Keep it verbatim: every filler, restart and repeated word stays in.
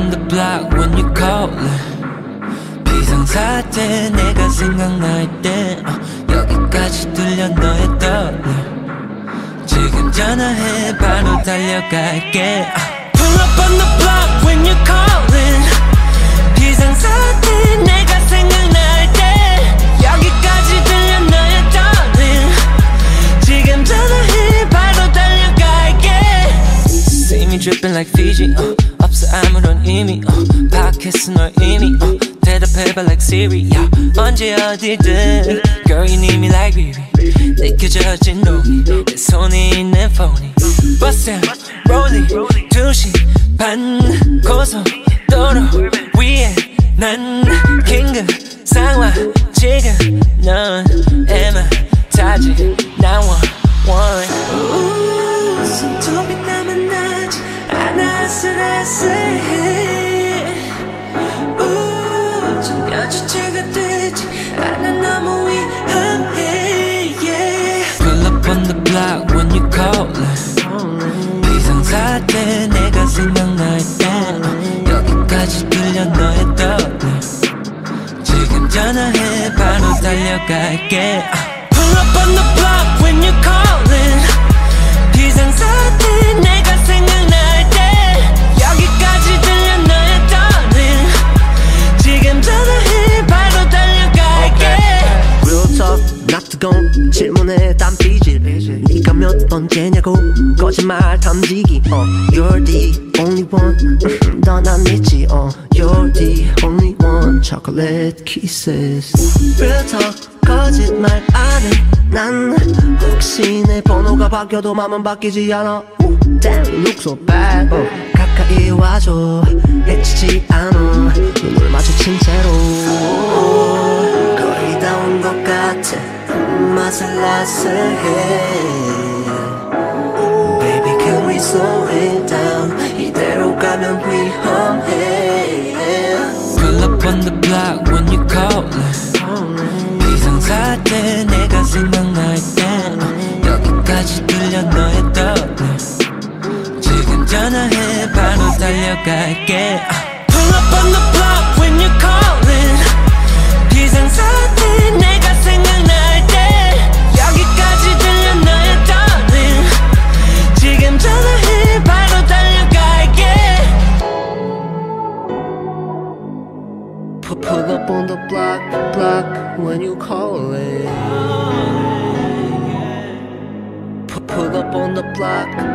on the block when you call it. 비상사태 내가 생각날 때 어, 여기까지 들려 너의 떨림. 지금 전화해 바로 달려갈게. uh. Pull up on the block when you callin'. 비상사태 내가 생각날 때 여기까지 들려 너의 떨림. 지금 전화해 바로 달려갈게. See me dripping like Fiji uh. 없어 아무런 의미 uh. 팟캐스트 널 이미 uh. 대답해봐 like Siri yeah. 언제 어디든 Girl you need me like Riri. 느껴져진 녹이 내 손에 있는 폰이 Bust down, rolling 두 시 반 고속도로 위에 난 긴급 상황 지금 넌 에만 타지 구일일. 손톱이 나만 나지 않아 아슬아슬해. 전여주체가 되지 않아 너무 위험해 yeah. Pull up on the block when you call it. 비상사태 내가 생각날 때 어, 여기까지 들려 너의 떨림. 지금 전화해 바로 달려갈게. uh. Pull up on the block when you call it. 비상사태 내가 생각날 때 여기까지 들려 너의 떨림. 지금 전화해 바로 달려갈게. okay. Real talk not to go 질문에 땀 삐질. 네가 몇 번째냐고 거짓말 탐지기. uh, You're the only one. 넌 안 믿지. uh, You're the only one. Chocolate kisses. Real talk 거짓말 안 해. 난 혹시 내 번호가 바뀌어도 맘은 바뀌지 않아. Damn you look so bad. uh, 가까이 와줘 해치지 않아. 눈을 마주친 채로 거의 다 온 것 같아. 아슬아슬해. Baby can we slow it down. 이대로 가면 위험해. Pull up on the block when you call it. 비상사태 내가 생각날 때 어, 여기까지 들려 너의 떨림. 지금 전화해 바로 달려갈게. uh. Pull up on the block when you call it. 비상사태 내가 생각날 때 여기까지 들려 너의 떨림. 지금 전화해 바로 달려갈게. Pull up on the block, block when you call it. Pull up on the block.